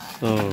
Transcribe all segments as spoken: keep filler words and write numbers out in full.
Oo.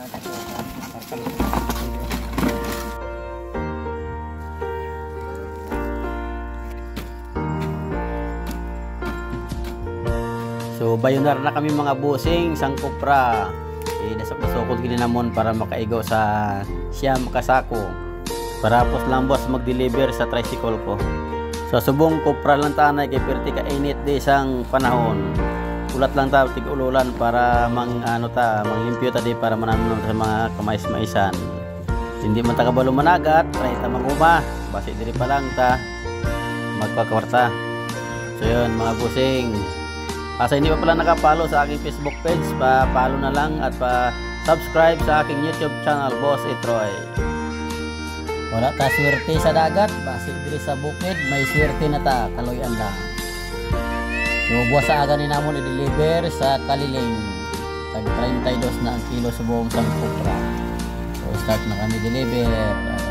So bayunar na kami mga busing sang kopra. Eh nasok-nasokod gini namon para makaigaw sa siyam kasako. Parapos lang boss mag-deliver sa tricycle ko. So subong kopra lang tanay kay perti ka init di isang panahon. Ulat lang ta tig-ululan para mang ano ta, mangimpyo ta di para mananon sa mga kamais-maisan. Hindi man ta kabalo managat, try ta manguma. Basi diri pa lang ta magpakwarta. So yun mga busing. Asa hindi pa pala nakapalo sa aking Facebook page, pa-follow na lang at pa-subscribe sa aking YouTube channel, Boss Itroy. Wala ta swerte sa dagat, basi diri sa bukid, may swerte na ta, kaloyan lang. So buwas sa aga ni namon i-deliver sa Kaliling. Tag thirty-two na ang kilo sa buong sang kopra. So start na kami deliver.